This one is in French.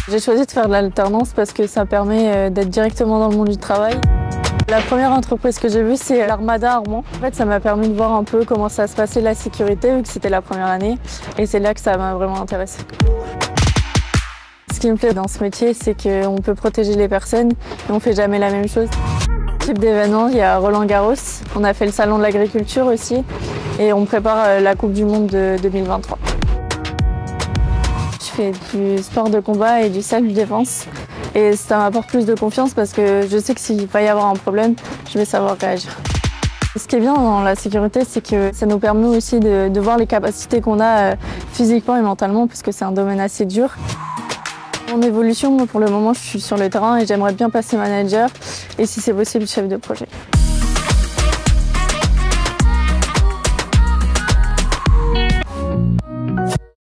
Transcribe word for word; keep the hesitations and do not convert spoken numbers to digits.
J'ai choisi de faire de l'alternance parce que ça permet d'être directement dans le monde du travail. La première entreprise que j'ai vue, c'est l'Armada Armand. En fait, ça m'a permis de voir un peu comment ça se passait la sécurité, vu que c'était la première année. Et c'est là que ça m'a vraiment intéressée. Ce qui me plaît dans ce métier, c'est qu'on peut protéger les personnes et on ne fait jamais la même chose. Type d'événement, il y a Roland Garros. On a fait le salon de l'agriculture aussi. Et on prépare la Coupe du Monde de deux mille vingt-trois. Je fais du sport de combat et du self-défense. Et ça m'apporte plus de confiance parce que je sais que s'il va y avoir un problème, je vais savoir réagir. Ce qui est bien dans la sécurité, c'est que ça nous permet aussi de, de voir les capacités qu'on a physiquement et mentalement, parce que c'est un domaine assez dur. En évolution, moi, pour le moment, je suis sur le terrain et j'aimerais bien passer manager et si c'est possible, chef de projet.